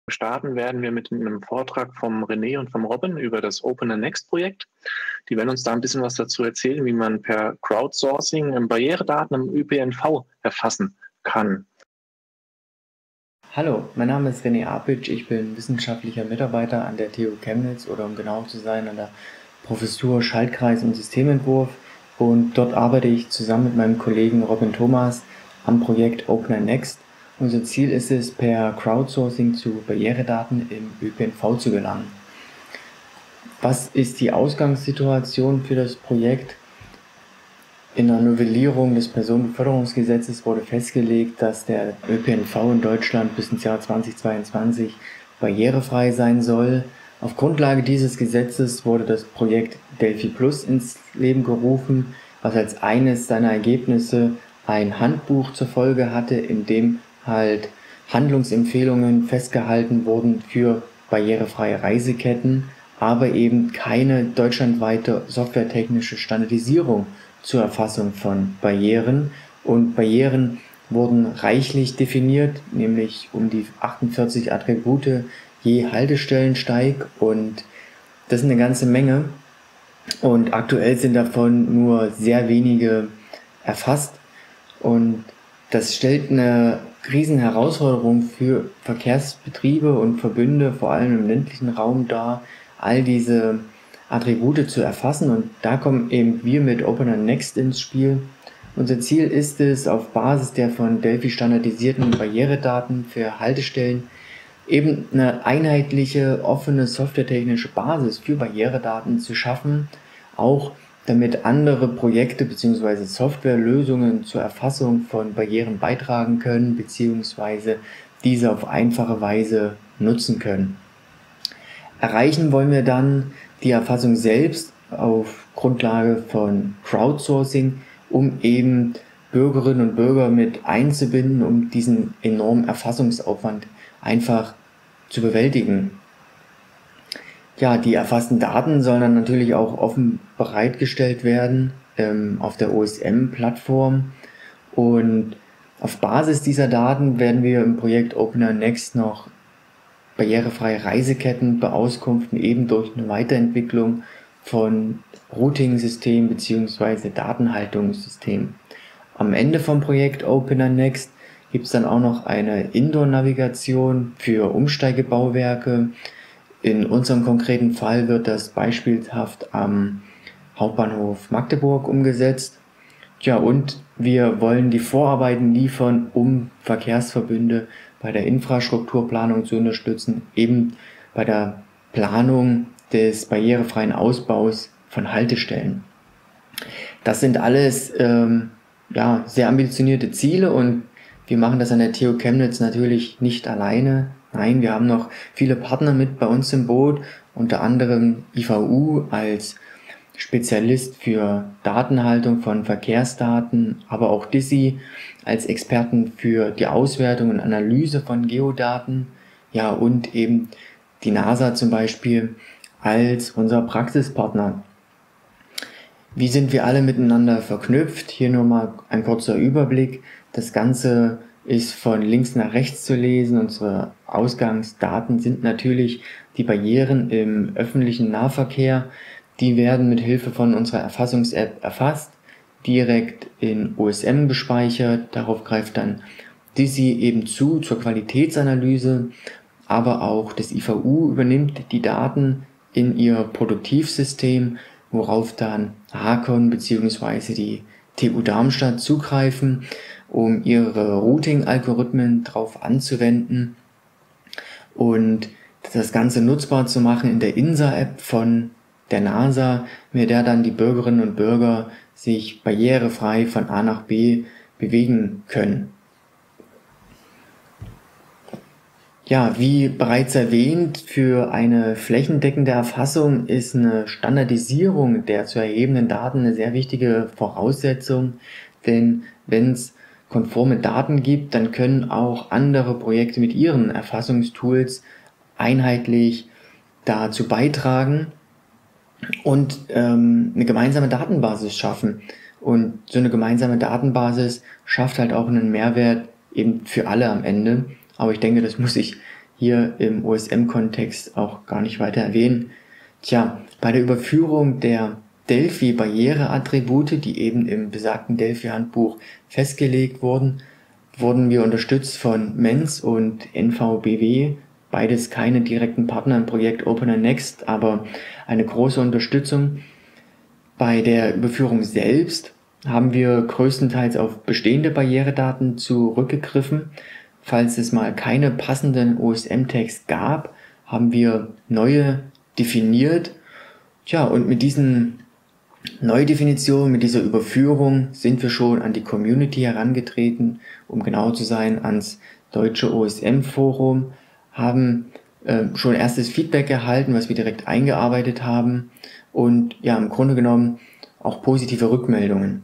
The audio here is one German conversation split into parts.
Starten werden wir mit einem Vortrag vom René und vom Robin über das Open and Next Projekt. Die werden uns da ein bisschen was dazu erzählen, wie man per Crowdsourcing Barrieredaten im ÖPNV erfassen kann. Hallo, mein Name ist René Apic, ich bin wissenschaftlicher Mitarbeiter an der TU Chemnitz oder um genau zu sein an der Professur Schaltkreis und Systementwurf, und dort arbeite ich zusammen mit meinem Kollegen Robin Thomas am Projekt Open and Next. Unser Ziel ist es, per Crowdsourcing zu Barrieredaten im ÖPNV zu gelangen. Was ist die Ausgangssituation für das Projekt? In der Novellierung des Personenbeförderungsgesetzes wurde festgelegt, dass der ÖPNV in Deutschland bis ins Jahr 2022 barrierefrei sein soll. Auf Grundlage dieses Gesetzes wurde das Projekt Delphi Plus ins Leben gerufen, was als eines seiner Ergebnisse ein Handbuch zur Folge hatte, in dem halt Handlungsempfehlungen festgehalten wurden für barrierefreie Reiseketten, aber eben keine deutschlandweite softwaretechnische Standardisierung zur Erfassung von Barrieren. Und Barrieren wurden reichlich definiert, nämlich um die 48 Attribute je Haltestellensteig, und das ist eine ganze Menge. Und aktuell sind davon nur sehr wenige erfasst, und das stellt eine riesen Herausforderung für Verkehrsbetriebe und Verbünde, vor allem im ländlichen Raum, dar, all diese Attribute zu erfassen. Und da kommen eben wir mit Open and Next ins Spiel. Unser Ziel ist es, auf Basis der von Delphi standardisierten Barrieredaten für Haltestellen eben eine einheitliche, offene softwaretechnische Basis für Barrieredaten zu schaffen, auch damit andere Projekte bzw. Softwarelösungen zur Erfassung von Barrieren beitragen können bzw. diese auf einfache Weise nutzen können. Erreichen wollen wir dann die Erfassung selbst auf Grundlage von Crowdsourcing, um eben Bürgerinnen und Bürger mit einzubinden, um diesen enormen Erfassungsaufwand einfach zu bewältigen. Ja, die erfassten Daten sollen dann natürlich auch offen bereitgestellt werden auf der OSM-Plattform, und auf Basis dieser Daten werden wir im Projekt Open and Next noch barrierefreie Reiseketten beauskunften, eben durch eine Weiterentwicklung von Routing-Systemen bzw. Datenhaltungssystemen. Am Ende vom Projekt Open and Next gibt es dann auch noch eine Indoor-Navigation für Umsteigebauwerke. In unserem konkreten Fall wird das beispielhaft am Hauptbahnhof Magdeburg umgesetzt. Ja, und wir wollen die Vorarbeiten liefern, um Verkehrsverbünde bei der Infrastrukturplanung zu unterstützen, eben bei der Planung des barrierefreien Ausbaus von Haltestellen. Das sind alles sehr ambitionierte Ziele, und wir machen das an der TU Chemnitz natürlich nicht alleine. Nein, wir haben noch viele Partner mit bei uns im Boot, unter anderem IVU als Spezialist für Datenhaltung von Verkehrsdaten, aber auch DISI als Experten für die Auswertung und Analyse von Geodaten, ja, und eben die NASA zum Beispiel als unser Praxispartner. Wie sind wir alle miteinander verknüpft? Hier nur mal ein kurzer Überblick. Das Ganze ist von links nach rechts zu lesen. Unsere Ausgangsdaten sind natürlich die Barrieren im öffentlichen Nahverkehr. Die werden mit Hilfe von unserer Erfassungs-App erfasst, direkt in OSM gespeichert. Darauf greift dann DISI eben zur Qualitätsanalyse, aber auch das IVU übernimmt die Daten in ihr Produktivsystem, worauf dann HACON bzw. die TU Darmstadt zugreifen, um ihre Routing-Algorithmen darauf anzuwenden und das Ganze nutzbar zu machen in der INSA-App von der NASA, mit der dann die Bürgerinnen und Bürger sich barrierefrei von A nach B bewegen können. Ja, wie bereits erwähnt, für eine flächendeckende Erfassung ist eine Standardisierung der zu erhebenden Daten eine sehr wichtige Voraussetzung, denn wenn es konforme Daten gibt, dann können auch andere Projekte mit ihren Erfassungstools einheitlich dazu beitragen und eine gemeinsame Datenbasis schaffen. Und so eine gemeinsame Datenbasis schafft halt auch einen Mehrwert eben für alle am Ende. Aber ich denke, das muss ich hier im OSM-Kontext auch gar nicht weiter erwähnen. Tja, bei der Überführung der Delphi-Barriere-Attribute, die eben im besagten Delphi-Handbuch festgelegt wurden, wurden wir unterstützt von MENS und NVBW, beides keine direkten Partner im Projekt OpenNext, aber eine große Unterstützung. Bei der Überführung selbst haben wir größtenteils auf bestehende Barrieredaten zurückgegriffen. Falls es mal keine passenden OSM-Tags gab, haben wir neue definiert. Tja, und mit diesen Neudefinitionen, mit dieser Überführung sind wir schon an die Community herangetreten, um genau zu sein, ans deutsche OSM-Forum, haben schon erstes Feedback erhalten, was wir direkt eingearbeitet haben und ja, im Grunde genommen auch positive Rückmeldungen.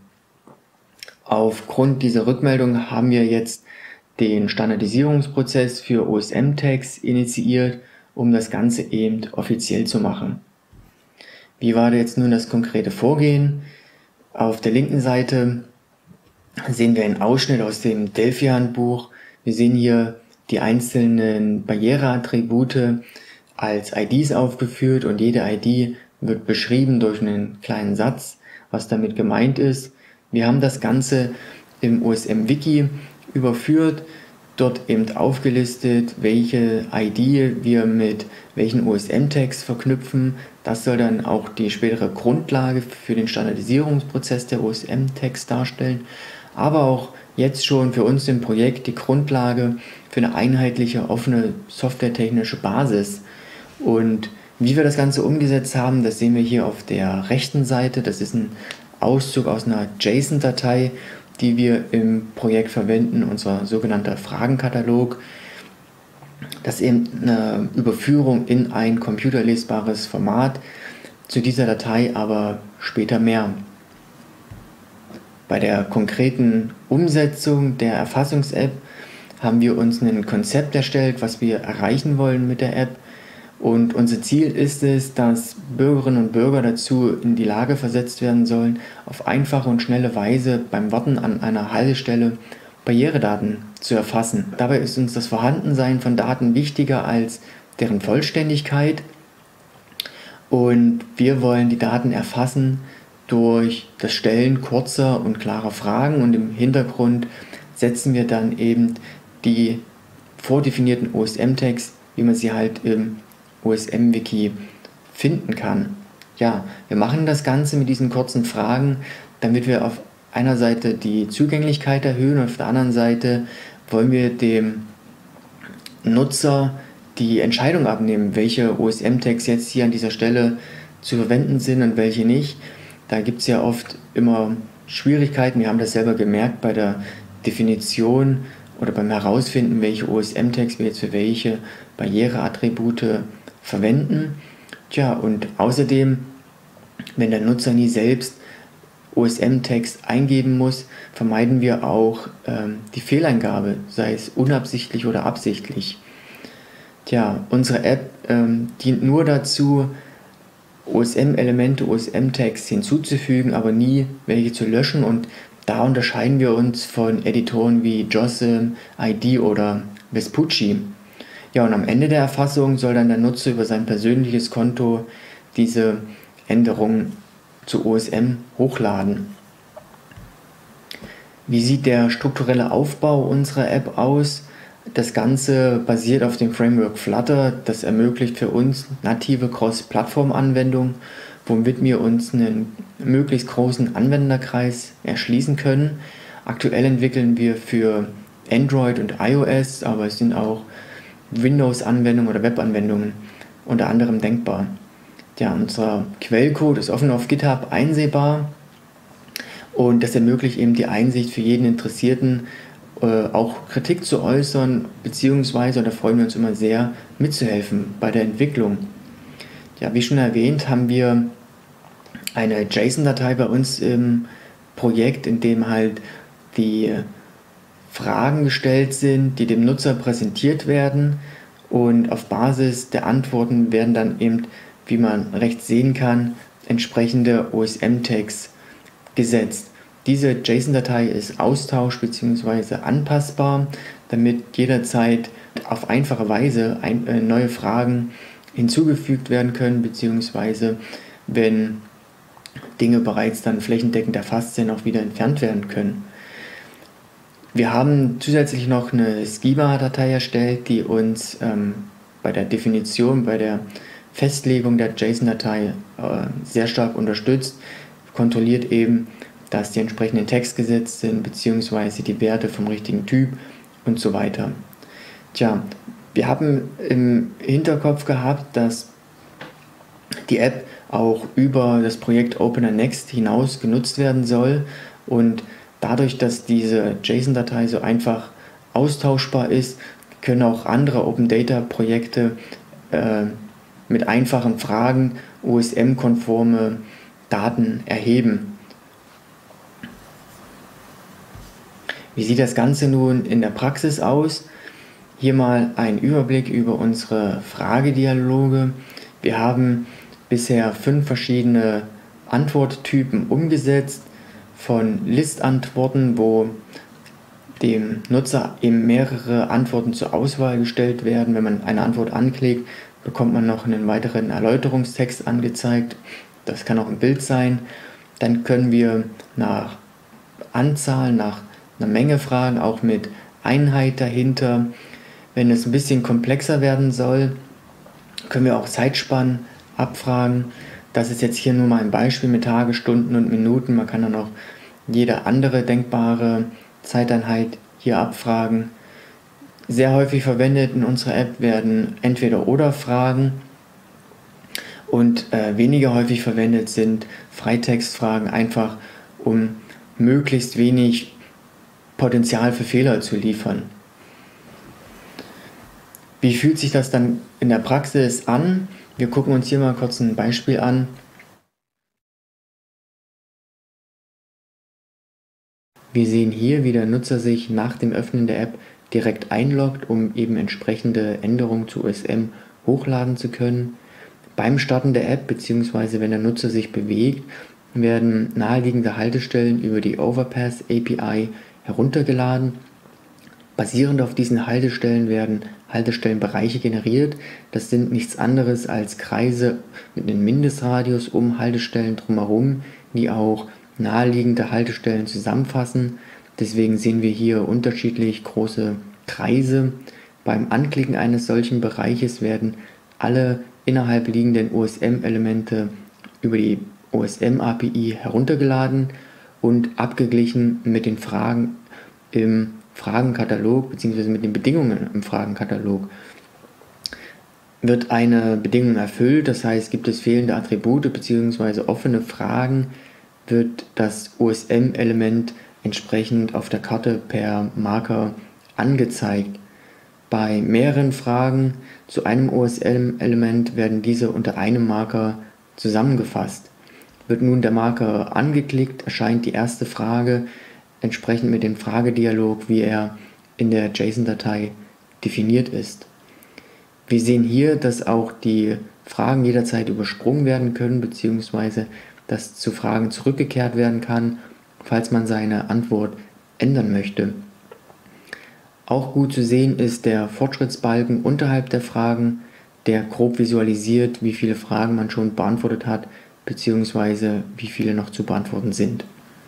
Aufgrund dieser Rückmeldungen haben wir jetzt den Standardisierungsprozess für OSM-Tags initiiert, um das Ganze eben offiziell zu machen. Wie war jetzt nun das konkrete Vorgehen? Auf der linken Seite sehen wir einen Ausschnitt aus dem Delphi-Handbuch. Wir sehen hier die einzelnen Barriereattribute als IDs aufgeführt und jede ID wird beschrieben durch einen kleinen Satz, was damit gemeint ist. Wir haben das Ganze im OSM-Wiki überführt, dort eben aufgelistet, welche ID wir mit welchen OSM-Tags verknüpfen. Das soll dann auch die spätere Grundlage für den Standardisierungsprozess der OSM-Tags darstellen, aber auch jetzt schon für uns im Projekt die Grundlage für eine einheitliche, offene softwaretechnische Basis. Und wie wir das Ganze umgesetzt haben, das sehen wir hier auf der rechten Seite. Das ist ein Auszug aus einer JSON-Datei, die wir im Projekt verwenden, unser sogenannter Fragenkatalog. Das ist eben eine Überführung in ein computerlesbares Format. Zu dieser Datei aber später mehr. Bei der konkreten Umsetzung der Erfassungs-App haben wir uns ein Konzept erstellt, was wir erreichen wollen mit der App. Und unser Ziel ist es, dass Bürgerinnen und Bürger dazu in die Lage versetzt werden sollen, auf einfache und schnelle Weise beim Warten an einer Haltestelle Barrieredaten zu erfassen. Dabei ist uns das Vorhandensein von Daten wichtiger als deren Vollständigkeit. Und wir wollen die Daten erfassen durch das Stellen kurzer und klarer Fragen, und im Hintergrund setzen wir dann eben die vordefinierten OSM-Tags, wie man sie halt im OSM-Wiki finden kann. Ja, wir machen das Ganze mit diesen kurzen Fragen, damit wir auf einer Seite die Zugänglichkeit erhöhen und auf der anderen Seite wollen wir dem Nutzer die Entscheidung abnehmen, welche OSM-Tags jetzt hier an dieser Stelle zu verwenden sind und welche nicht. Da gibt es ja oft immer Schwierigkeiten. Wir haben das selber gemerkt bei der Definition oder beim Herausfinden, welche OSM-Tags wir jetzt für welche Barriereattribute verwenden. Tja, und außerdem, wenn der Nutzer nie selbst OSM-Tags eingeben muss, vermeiden wir auch die Fehleingabe, sei es unabsichtlich oder absichtlich. Tja, unsere App dient nur dazu, OSM-Elemente, OSM-Tags hinzuzufügen, aber nie welche zu löschen, und da unterscheiden wir uns von Editoren wie JOSM, ID oder Vespucci. Ja, und am Ende der Erfassung soll dann der Nutzer über sein persönliches Konto diese Änderungen zu OSM hochladen. Wie sieht der strukturelle Aufbau unserer App aus? Das Ganze basiert auf dem Framework Flutter. Das ermöglicht für uns native Cross-Plattform-Anwendungen, womit wir uns einen möglichst großen Anwenderkreis erschließen können. Aktuell entwickeln wir für Android und iOS, aber es sind auch Windows-Anwendungen oder Web-Anwendungen unter anderem denkbar. Ja, unser Quellcode ist offen auf GitHub einsehbar, und das ermöglicht eben die Einsicht für jeden Interessierten, auch Kritik zu äußern, beziehungsweise, und da freuen wir uns immer sehr, mitzuhelfen bei der Entwicklung. Ja, wie schon erwähnt, haben wir eine JSON-Datei bei uns im Projekt, in dem halt die Fragen gestellt sind, die dem Nutzer präsentiert werden, und auf Basis der Antworten werden dann eben, wie man rechts sehen kann, entsprechende OSM-Tags gesetzt. Diese JSON-Datei ist austausch- bzw. anpassbar, damit jederzeit auf einfache Weise neue Fragen hinzugefügt werden können, beziehungsweise wenn Dinge bereits dann flächendeckend erfasst sind, auch wieder entfernt werden können. Wir haben zusätzlich noch eine Schema-Datei erstellt, die uns bei der Definition, bei der Festlegung der JSON-Datei sehr stark unterstützt, kontrolliert eben, dass die entsprechenden Tags gesetzt sind, beziehungsweise die Werte vom richtigen Typ und so weiter. Tja, wir haben im Hinterkopf gehabt, dass die App auch über das Projekt OpenerNext hinaus genutzt werden soll, und dadurch, dass diese JSON-Datei so einfach austauschbar ist, können auch andere Open Data Projekte mit einfachen Fragen OSM-konforme Daten erheben. Wie sieht das Ganze nun in der Praxis aus? Hier mal ein Überblick über unsere Fragedialoge. Wir haben bisher 5 verschiedene Antworttypen umgesetzt, von Listantworten, wo dem Nutzer eben mehrere Antworten zur Auswahl gestellt werden. Wenn man eine Antwort anklickt, bekommt man noch einen weiteren Erläuterungstext angezeigt. Das kann auch ein Bild sein. Dann können wir nach Anzahl, nach einer Menge fragen, auch mit Einheit dahinter. Wenn es ein bisschen komplexer werden soll, können wir auch Zeitspannen abfragen. Das ist jetzt hier nur mal ein Beispiel mit Tage, Stunden und Minuten. Man kann dann auch jede andere denkbare Zeiteinheit hier abfragen. Sehr häufig verwendet in unserer App werden Entweder-oder-Fragen, und weniger häufig verwendet sind Freitextfragen, einfach um möglichst wenig Potenzial für Fehler zu liefern. Wie fühlt sich das dann in der Praxis an? Wir gucken uns hier mal kurz ein Beispiel an. Wir sehen hier, wie der Nutzer sich nach dem Öffnen der App direkt einloggt, um eben entsprechende Änderungen zu OSM hochladen zu können. Beim Starten der App bzw. wenn der Nutzer sich bewegt, werden naheliegende Haltestellen über die Overpass API heruntergeladen. Basierend auf diesen Haltestellen werden Haltestellenbereiche generiert. Das sind nichts anderes als Kreise mit einem Mindestradius um Haltestellen drumherum, die auch naheliegende Haltestellen zusammenfassen. Deswegen sehen wir hier unterschiedlich große Kreise. Beim Anklicken eines solchen Bereiches werden alle innerhalb liegenden OSM-Elemente über die OSM-API heruntergeladen und abgeglichen mit den Fragen im Fragenkatalog bzw. mit den Bedingungen im Fragenkatalog. Wird eine Bedingung erfüllt, das heißt, gibt es fehlende Attribute bzw. offene Fragen, wird das OSM-Element entsprechend auf der Karte per Marker angezeigt. Bei mehreren Fragen zu einem OSM-Element werden diese unter einem Marker zusammengefasst. Wird nun der Marker angeklickt, erscheint die erste Frage entsprechend mit dem Fragedialog, wie er in der JSON-Datei definiert ist. Wir sehen hier, dass auch die Fragen jederzeit übersprungen werden können, beziehungsweise dass zu Fragen zurückgekehrt werden kann, falls man seine Antwort ändern möchte. Auch gut zu sehen ist der Fortschrittsbalken unterhalb der Fragen, der grob visualisiert, wie viele Fragen man schon beantwortet hat, beziehungsweise wie viele noch zu beantworten sind.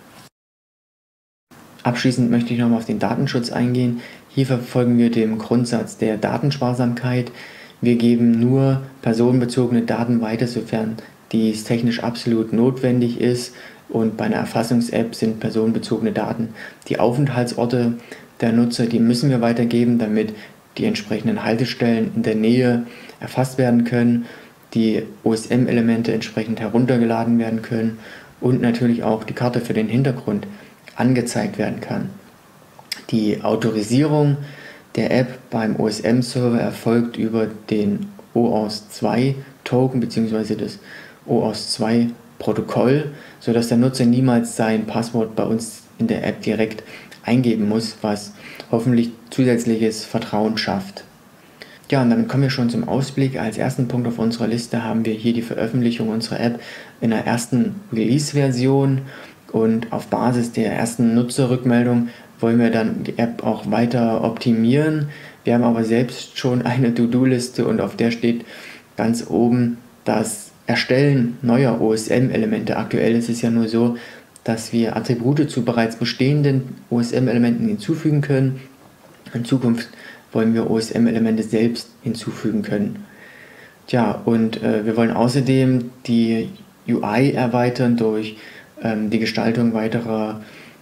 Abschließend möchte ich nochmal auf den Datenschutz eingehen. Hier verfolgen wir den Grundsatz der Datensparsamkeit. Wir geben nur personenbezogene Daten weiter, sofern dies technisch absolut notwendig ist. Und bei einer Erfassungs-App sind personenbezogene Daten die Aufenthaltsorte der Nutzer, die müssen wir weitergeben, damit die entsprechenden Haltestellen in der Nähe erfasst werden können, die OSM-Elemente entsprechend heruntergeladen werden können und natürlich auch die Karte für den Hintergrund angezeigt werden kann. Die Autorisierung der App beim OSM-Server erfolgt über den OAuth2-Token bzw. das OAuth2-Protokoll, sodass der Nutzer niemals sein Passwort bei uns in der App direkt eingeben muss, was hoffentlich zusätzliches Vertrauen schafft. Ja, und damit kommen wir schon zum Ausblick. Als ersten Punkt auf unserer Liste haben wir hier die Veröffentlichung unserer App in der ersten Release-Version. Und auf Basis der ersten Nutzerrückmeldung wollen wir dann die App auch weiter optimieren. Wir haben aber selbst schon eine To-Do-Liste und auf der steht ganz oben das Erstellen neuer OSM-Elemente. Aktuell ist es ja nur so, dass wir Attribute zu bereits bestehenden OSM-Elementen hinzufügen können. In Zukunft wollen wir OSM-Elemente selbst hinzufügen können. Tja, und wir wollen außerdem die UI erweitern durch die Gestaltung weiterer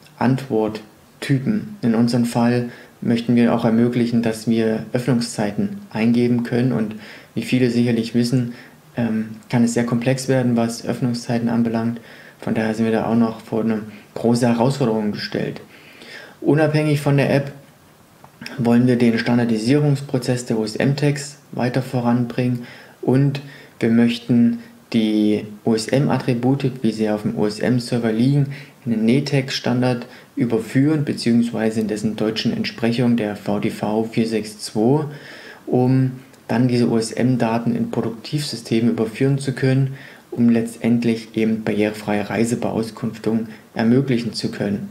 Antworttypen. In unserem Fall möchten wir auch ermöglichen, dass wir Öffnungszeiten eingeben können, und wie viele sicherlich wissen, kann es sehr komplex werden, was Öffnungszeiten anbelangt. Von daher sind wir da auch noch vor eine große Herausforderung gestellt. Unabhängig von der App wollen wir den Standardisierungsprozess der OSM-Tags weiter voranbringen, und wir möchten die OSM-Attribute, wie sie auf dem OSM-Server liegen, in den NETAG-Standard überführen, beziehungsweise in dessen deutschen Entsprechung der VDV 462, um dann diese OSM-Daten in Produktivsysteme überführen zu können, um letztendlich eben barrierefreie Reisebeauskünftung ermöglichen zu können.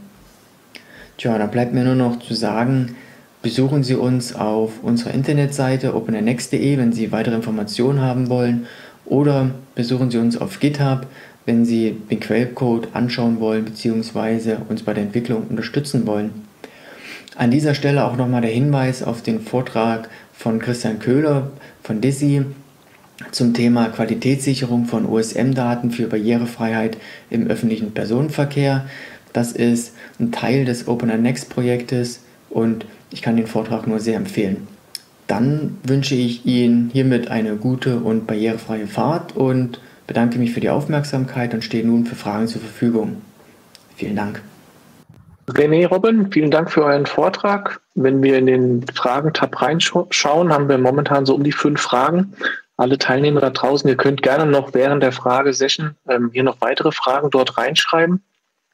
Tja, da bleibt mir nur noch zu sagen, besuchen Sie uns auf unserer Internetseite openrnext.de, wenn Sie weitere Informationen haben wollen, oder besuchen Sie uns auf GitHub, wenn Sie den Quellcode anschauen wollen bzw. uns bei der Entwicklung unterstützen wollen. An dieser Stelle auch nochmal der Hinweis auf den Vortrag von Christian Köhler von DISI zum Thema Qualitätssicherung von OSM-Daten für Barrierefreiheit im öffentlichen Personenverkehr. Das ist ein Teil des OpenRNext-Projektes und ich kann den Vortrag nur sehr empfehlen. Dann wünsche ich Ihnen hiermit eine gute und barrierefreie Fahrt und bedanke mich für die Aufmerksamkeit und stehe nun für Fragen zur Verfügung. Vielen Dank. René, Robin, vielen Dank für euren Vortrag. Wenn wir in den Fragen-Tab reinschauen, haben wir momentan so um die 5 Fragen. Alle Teilnehmer da draußen, ihr könnt gerne noch während der Fragesession hier noch weitere Fragen dort reinschreiben.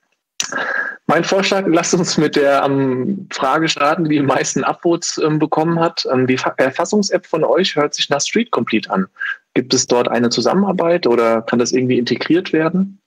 Mein Vorschlag, lasst uns mit der Frage starten, die die meisten Upvotes bekommen hat. Die Erfassungs-App von euch hört sich nach Street Complete an. Gibt es dort eine Zusammenarbeit oder kann das irgendwie integriert werden?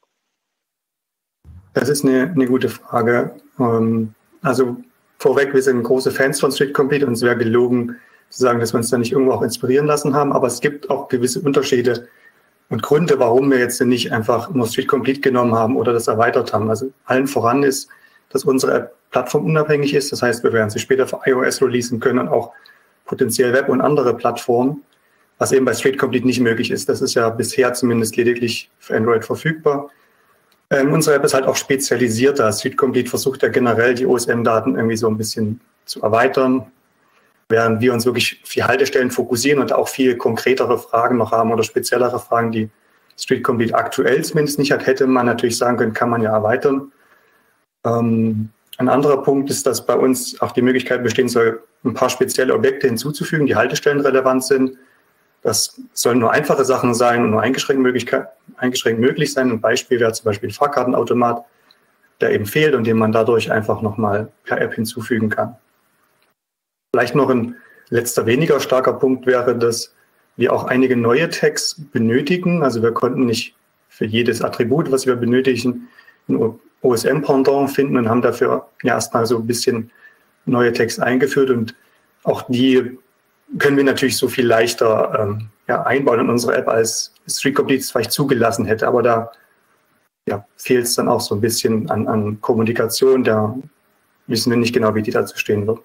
Das ist eine gute Frage. Also vorweg, wir sind große Fans von Street Complete und es wäre gelogen zu sagen, dass wir uns da nicht irgendwo auch inspirieren lassen haben. Aber es gibt auch gewisse Unterschiede und Gründe, warum wir jetzt nicht einfach nur Street Complete genommen haben oder das erweitert haben. Also allen voran ist, dass unsere App plattformunabhängig ist. Das heißt, wir werden sie später für iOS releasen können und auch potenziell Web- und andere Plattformen, was eben bei Street Complete nicht möglich ist. Das ist ja bisher zumindest lediglich für Android verfügbar. Unsere App ist halt auch spezialisierter. Street Complete versucht ja generell, die OSM-Daten irgendwie so ein bisschen zu erweitern, während wir uns wirklich auf die Haltestellen fokussieren und auch viel konkretere Fragen noch haben oder speziellere Fragen, die Street Complete aktuell zumindest nicht hat, hätte man natürlich sagen können, kann man ja erweitern. Ein anderer Punkt ist, dass bei uns auch die Möglichkeit bestehen soll, ein paar spezielle Objekte hinzuzufügen, die haltestellenrelevant sind. Das sollen nur einfache Sachen sein und nur eingeschränkt möglich sein. Ein Beispiel wäre zum Beispiel ein Fahrkartenautomat, der eben fehlt und den man dadurch einfach nochmal per App hinzufügen kann. Vielleicht noch ein letzter weniger starker Punkt wäre, dass wir auch einige neue Tags benötigen. Also wir konnten nicht für jedes Attribut, was wir benötigen, ein OSM-Pendant finden und haben dafür ja erstmal so ein bisschen neue Tags eingeführt. Und auch die können wir natürlich so viel leichter einbauen in unsere App, als Street Complete es vielleicht zugelassen hätte. Aber da fehlt es dann auch so ein bisschen an Kommunikation. Da wissen wir nicht genau, wie die dazu stehen wird.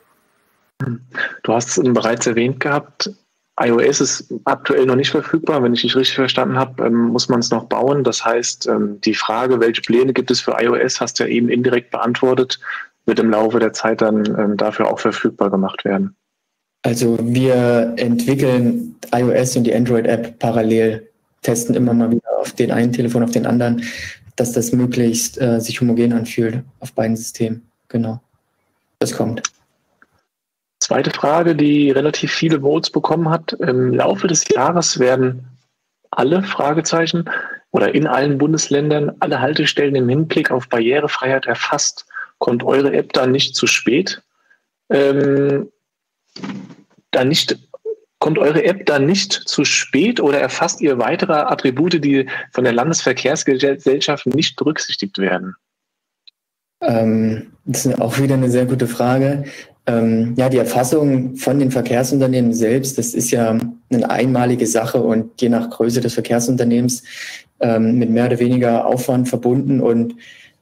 Du hast es bereits erwähnt gehabt, iOS ist aktuell noch nicht verfügbar. Wenn ich dich richtig verstanden habe, muss man es noch bauen. Das heißt, die Frage, welche Pläne gibt es für iOS, hast du ja eben indirekt beantwortet, wird im Laufe der Zeit dann dafür auch verfügbar gemacht werden. Also wir entwickeln iOS und die Android-App parallel, testen immer mal wieder auf den einen Telefon, auf den anderen, dass das möglichst sich homogen anfühlt auf beiden Systemen. Genau, das kommt. Zweite Frage, die relativ viele Votes bekommen hat. Im Laufe des Jahres werden alle Fragezeichen oder in allen Bundesländern alle Haltestellen im Hinblick auf Barrierefreiheit erfasst. Kommt eure App dann nicht zu spät? Kommt eure App dann nicht zu spät oder erfasst ihr weitere Attribute, die von der Landesverkehrsgesellschaft nicht berücksichtigt werden? Das ist auch wieder eine sehr gute Frage. Ja, die Erfassung von den Verkehrsunternehmen selbst, das ist ja eine einmalige Sache und je nach Größe des Verkehrsunternehmens mit mehr oder weniger Aufwand verbunden. Und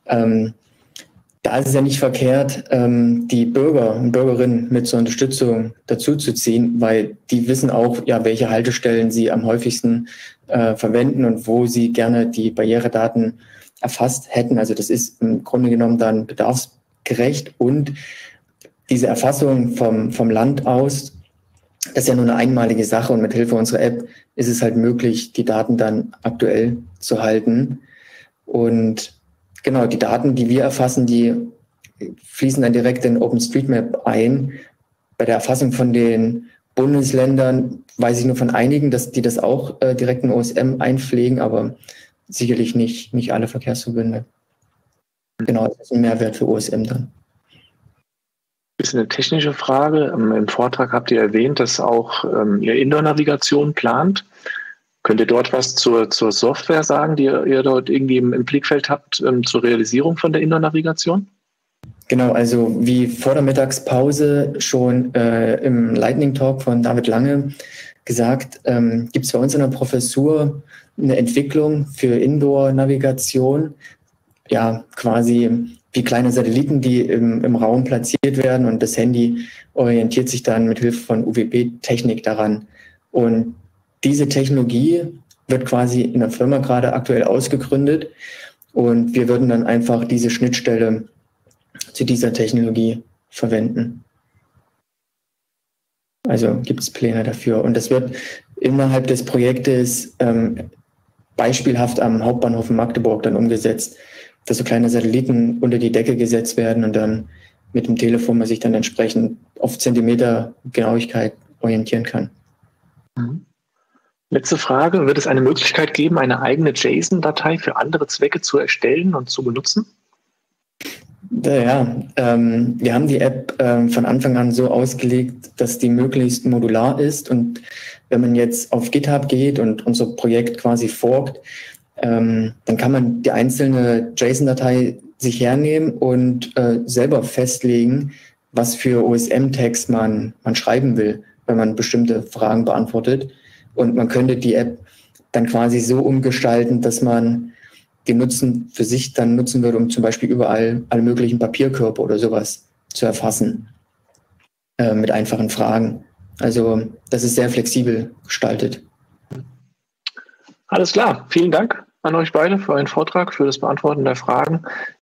da ist es ja nicht verkehrt, die Bürger und Bürgerinnen mit zur Unterstützung dazu zu ziehen, weil die wissen auch, ja, welche Haltestellen sie am häufigsten verwenden und wo sie gerne die Barrieredaten erfasst hätten. Also das ist im Grunde genommen dann bedarfsgerecht und diese Erfassung vom Land aus, das ist ja nur eine einmalige Sache und mit Hilfe unserer App ist es halt möglich, die Daten dann aktuell zu halten. Und genau, die Daten, die wir erfassen, die fließen dann direkt in OpenStreetMap ein. Bei der Erfassung von den Bundesländern weiß ich nur von einigen, dass die das auch direkt in OSM einpflegen, aber sicherlich nicht alle Verkehrsverbünde. Genau, das ist ein Mehrwert für OSM dann. Bisschen eine technische Frage. Im Vortrag habt ihr erwähnt, dass auch ihr Indoor-Navigation plant. Könnt ihr dort was zur Software sagen, die ihr dort irgendwie im Blickfeld habt, zur Realisierung von der Indoor-Navigation? Genau, also wie vor der Mittagspause schon im Lightning Talk von David Lange gesagt, gibt es bei uns in der Professur eine Entwicklung für Indoor-Navigation, ja quasi wie kleine Satelliten, die im Raum platziert werden und das Handy orientiert sich dann mit Hilfe von UWB-Technik daran. Und diese Technologie wird quasi in der Firma gerade aktuell ausgegründet und wir würden dann einfach diese Schnittstelle zu dieser Technologie verwenden. Also gibt es Pläne dafür. Und das wird innerhalb des Projektes beispielhaft am Hauptbahnhof in Magdeburg dann umgesetzt, dass so kleine Satelliten unter die Decke gesetzt werden und dann mit dem Telefon man sich dann entsprechend auf Zentimeter Genauigkeit orientieren kann. Letzte Frage. Wird es eine Möglichkeit geben, eine eigene JSON-Datei für andere Zwecke zu erstellen und zu benutzen? Ja, wir haben die App von Anfang an so ausgelegt, dass die möglichst modular ist. Und wenn man jetzt auf GitHub geht und unser Projekt quasi forkt, dann kann man die einzelne JSON-Datei sich hernehmen und selber festlegen, was für OSM-Tags man schreiben will, wenn man bestimmte Fragen beantwortet. Und man könnte die App dann quasi so umgestalten, dass man den Nutzen für sich dann nutzen würde, um zum Beispiel überall alle möglichen Papierkörper oder sowas zu erfassen mit einfachen Fragen. Also das ist sehr flexibel gestaltet. Alles klar. Vielen Dank an euch beide für euren Vortrag, für das Beantworten der Fragen.